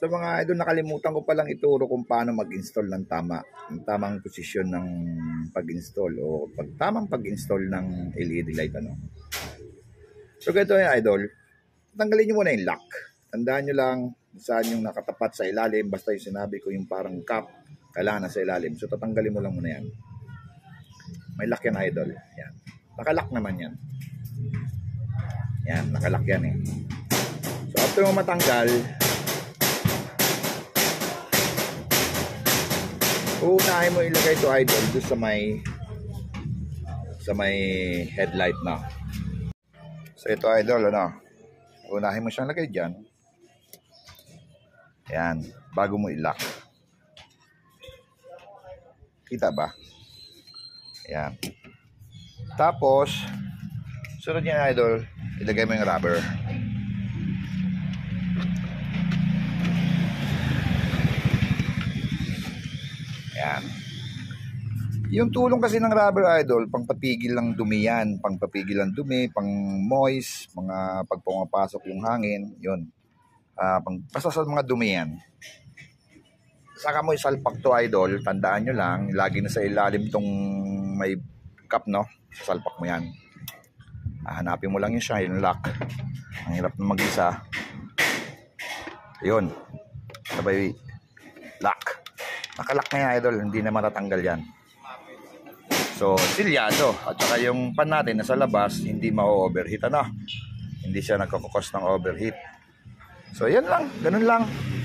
So mga idol, nakalimutan ko palang ituro kung paano mag-install ng tama. Yung tamang posisyon ng pag-install o tamang pag-install ng LED light. So ganito yung idol, tanggalin nyo muna yung lock. Tandaan nyo lang saan yung nakatapat sa ilalim. Basta yung sinabi ko yung parang cap, kailangan na sa ilalim. So tatanggalin mo lang muna yan. May lock yan idol. Yan. Nakalock naman yan. Yan, nakalock yan eh. So after mo matanggal, uunahin mo ilagay ito idol doon sa may headlight na. So ito idol, unahin mo siyang lagay dyan. Yan, bago mo i-lock. Kita ba? Yan. Tapos sunod niya idol, ilagay mo yung rubber. Yan. Yung tulong kasi ng rubber idol, pangpapigil ng dumi yan. Pangpapigil ng dumi, pang moist, mga pag pumapasok yung hangin, yun. Basta sa mga dumi yan. Saka mo isalpak to idol, tandaan nyo lang, lagi na sa ilalim tong may cup, no? Salpak mo yan. Hanapin mo lang yung lock. Ang hirap na mag-isa. Yun. Sabay lock. Nakalock na yan idol, hindi na matatanggal yan. So, silyado. At saka yung pan natin nasa labas, hindi ma-overheat. Hindi siya nagkakakos ng overheat. So, yan lang. Ganun lang.